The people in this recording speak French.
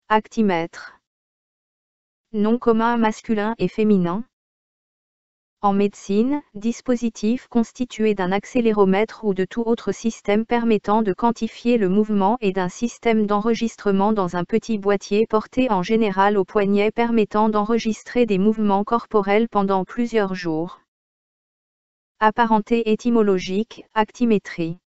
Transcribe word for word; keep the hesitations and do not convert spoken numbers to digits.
Actimètre. Nom commun masculin et féminin. En médecine, dispositif constitué d'un accéléromètre ou de tout autre système permettant de quantifier le mouvement et d'un système d'enregistrement dans un petit boîtier porté en général au poignet permettant d'enregistrer des mouvements corporels pendant plusieurs jours. Apparenté étymologique, actimétrie.